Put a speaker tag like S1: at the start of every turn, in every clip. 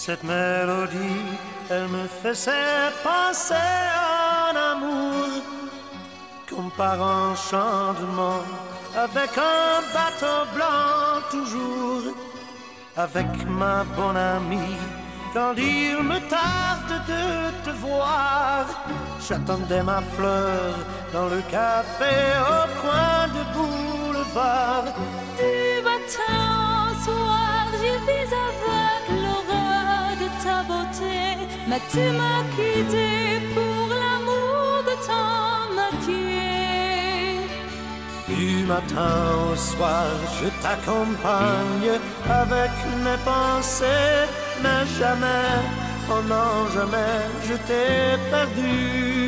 S1: Cette mélodie, elle me faisait penser en amour, comme par enchantement, avec un bateau blanc toujours, avec ma bonne amie. Quand il me tarde de te voir, j'attendais ma fleur dans le café au coin de boulevard.
S2: Du matin au soir, je vis avec l'horreur de ta beauté, mais tu m'as quitté pour l'amour de ton métier.
S1: Du matin au soir, je t'accompagne avec mes pensées, mais jamais, oh non, jamais, je t'ai perdu.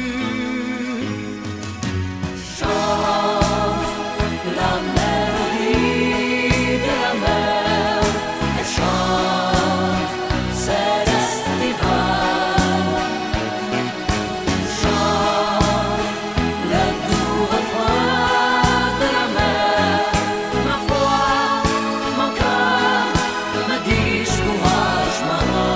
S2: Chante la mélodie de la mer, et chante céleste estival. Chante le doux refrain de la mer, ma foi, mon cœur me dit courage, maman.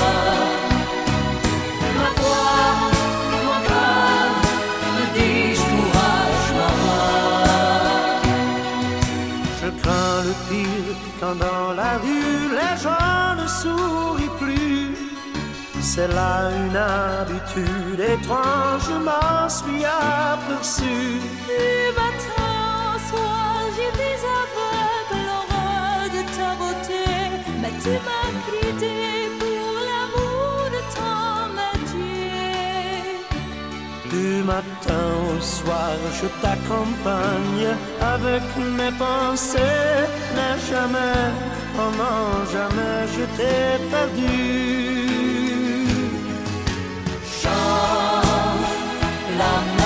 S2: Ma foi, mon cœur me dit courage, maman.
S1: Je crains le pire quand dans la rue les gens ne sourient plus. C'est là une habitude étrange, je m'en suis aperçu.
S2: Du matin au soir, je vis avec l'horreur de ta beauté, mais tu m'as quitté pour l'amour de ton métier.
S1: Du matin au soir, je t'accompagne avec mes pensées, mais jamais, oh non, jamais je t'ai perdu.
S2: Chante la